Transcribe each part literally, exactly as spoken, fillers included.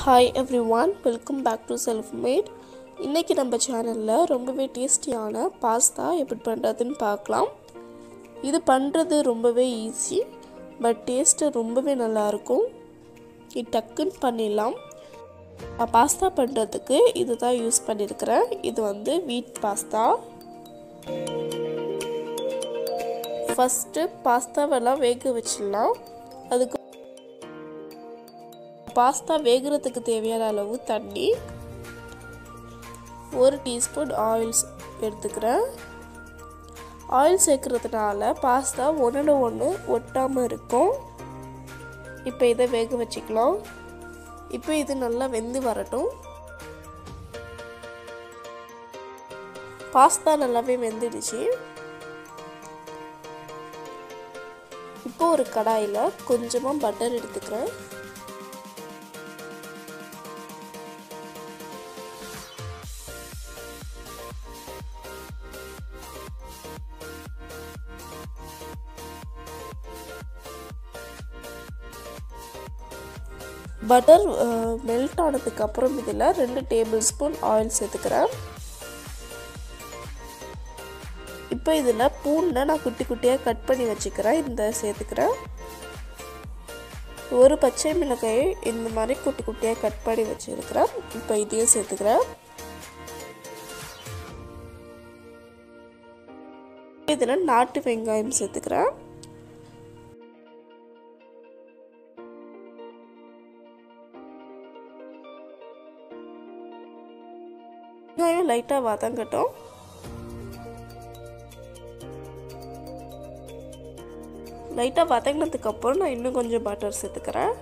Hi everyone, welcome back to Self Made. இன்னைக்கு நம்ம சேனல்ல ரொம்பவே டேஸ்டியான பாஸ்தா எப்படி பண்றதுன்னு பார்க்கலாம். இது பண்றது ரொம்பவே ஈஸி, பட் டேஸ்ட் ரொம்பவே நல்லா இருக்கும். இது டக்குன்னு பண்ணிடலாம். பாஸ்தா பண்றதுக்கு இதுதான் யூஸ் பண்ணியிருக்கிறேன். இது வந்து வீட் பாஸ்தா. ஃபர்ஸ்ட் பாஸ்தாவெல்லாம் வேக வச்சிடலாம். அதுக்கு பாஸ்தா வேகிறதுக்கு தேவையான அளவு தண்ணி, ஒரு டீஸ்பூன் ஆயில் எடுத்துக்கிறேன். ஆயில் சேர்க்கறதுனால பாஸ்தா ஒன்று ஒன்று ஒட்டாமல் இருக்கும். இப்போ இதை வேக வச்சுக்கலாம். இப்போ இது நல்லா வெந்து வரட்டும். பாஸ்தா நல்லாவே வெந்துடுச்சு. இப்போ ஒரு கடாயில் கொஞ்சமாக பட்டர் எடுத்துக்கிறேன். பட்டர் மெல்ட் ஆனதுக்கு அப்புறம் இதில் ரெண்டு டேபிள் ஸ்பூன் ஆயில் சேர்த்துக்கிறேன். இப்போ இதில் பூண்டை நான் குட்டி குட்டியாக கட் பண்ணி வச்சுக்கிறேன். இந்த சேர்த்துக்கிறேன். ஒரு பச்சை மிளகாயை இந்த மாதிரி குட்டி குட்டியாக கட் பண்ணி வச்சுருக்கிறேன். இப்போ இதையும் சேர்த்துக்கிறேன். இதில் நாட்டு வெங்காயம் சேர்த்துக்கிறேன். வெங்காயம் லைட்டாக வதங்கட்டும். லைட்டாக வதங்கினதுக்கு அப்புறம் நான் இன்னும் கொஞ்சம் பட்டர் சேர்த்துக்கிறேன்.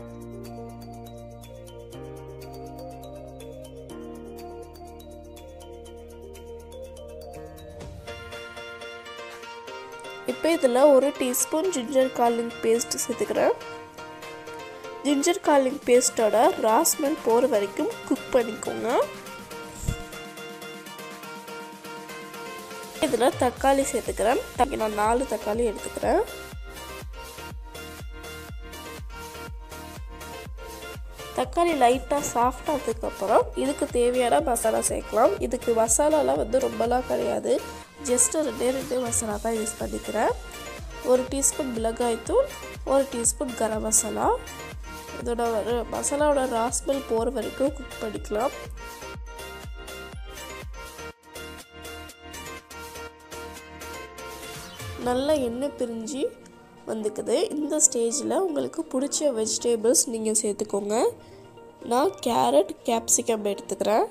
இப்போ இதில் ஒரு டீஸ்பூன் ஜிஞ்சர் கார்லிக் பேஸ்ட் சேர்த்துக்கிறேன். ஜிஞ்சர் கார்லிக் பேஸ்டோட ரா ஸ்மெல் போகிற வரைக்கும் குக் பண்ணிக்கோங்க. இதில் தக்காளி சேர்த்துக்கிறேன். நான் நாலு தக்காளி எடுத்துக்கிறேன். தக்காளி லைட்டாக சாஃப்ட் ஆனதுக்கப்புறம் இதுக்கு தேவையான மசாலா சேர்க்கலாம். இதுக்கு மசாலாலாம் வந்து ரொம்பலாம் கிடையாது, ஜஸ்ட்டு ரெண்டே ரெண்டு மசாலா தான் யூஸ் பண்ணிக்கிறேன். ஒரு டீஸ்பூன் மிளகாய்த்தூள், ஒரு டீஸ்பூன் கரம் மசாலா. இதோட மசாலாவோட ராஸ்மெல் போகிற வரைக்கும் குக் பண்ணிக்கலாம். நல்லா எண்ணெய் பிரிஞ்சு வந்துக்குது. இந்த ஸ்டேஜில் உங்களுக்கு பிடிச்ச வெஜிடபிள்ஸ் நீங்கள் சேர்த்துக்கோங்க. நான் கேரட், கேப்சிகம் எடுத்துக்கிறேன்.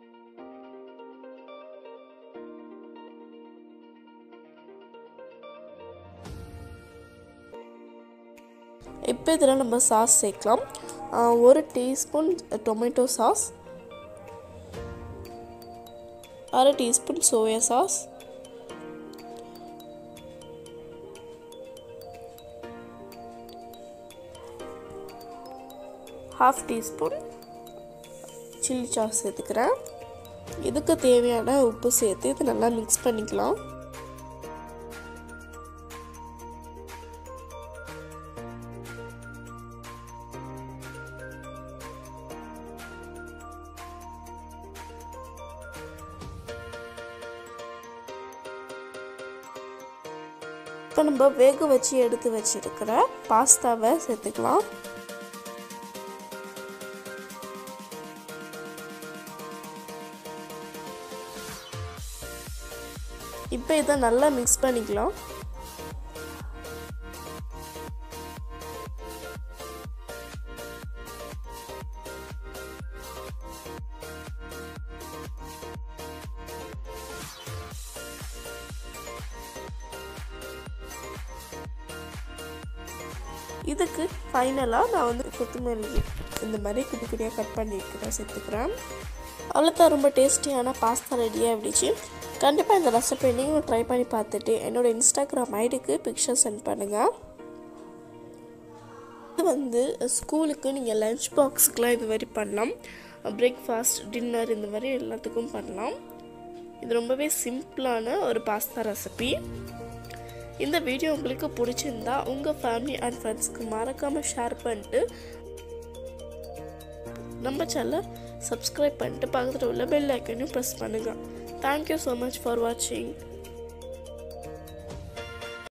இப்போ இதில் நம்ம சாஸ் சேர்க்கலாம். ஒரு டீஸ்பூன் டொமேட்டோ சாஸ், அரை teaspoon soya sauce, half teaspoon chilli sauce சேர்த்துக்கிறேன். இதுக்கு தேவையான உப்பு சேர்த்து இது நல்லா மிக்ஸ் பண்ணிக்கலாம். இப்போ நம்ம வேக வச்சு எடுத்து வச்சிருக்கிற பாஸ்தாவை சேர்த்துக்கலாம். இப்போ இதை நல்லா மிக்ஸ் பண்ணிக்கலாம். இதுக்கு ஃபைனலாக நான் வந்து கொத்தமல்லி இந்த மாதிரி குட்டி குட்டியாக கட் பண்ணிக்கிறேன், சேர்த்துக்கிறேன். அவ்வளோதான், ரொம்ப டேஸ்டியான பாஸ்தா ரெடியாக ஆகிடுச்சு. கண்டிப்பாக இந்த ரெசிபி நீங்களும் ட்ரை பண்ணி பார்த்துட்டு என்னோடய இன்ஸ்டாகிராம் ஐடிக்கு பிக்சர் சென்ட் பண்ணுங்கள். இது வந்து ஸ்கூலுக்கு நீங்கள் லஞ்ச் பாக்ஸுக்கெலாம் இது மாதிரி பண்ணலாம். பிரேக்ஃபாஸ்ட், டின்னர் இந்த மாதிரி எல்லாத்துக்கும் பண்ணலாம். இது ரொம்பவே சிம்பிளான ஒரு பாஸ்தா ரெசிபி. இந்த வீடியோ உங்களுக்கு பிடிச்சிருந்தா உங்கள் ஃபேமிலி அண்ட் ஃப்ரெண்ட்ஸ்க்கு மறக்காமல் ஷேர் பண்ணிட்டு நம்ம சேனலை சப்ஸ்கிரைப் பண்ணிட்டு பக்கத்தில் உள்ள பெல் ஐக்கனையும் ப்ரெஸ் பண்ணுங்கள். தேங்க்யூ ஸோ மச் ஃபார் வாட்சிங்.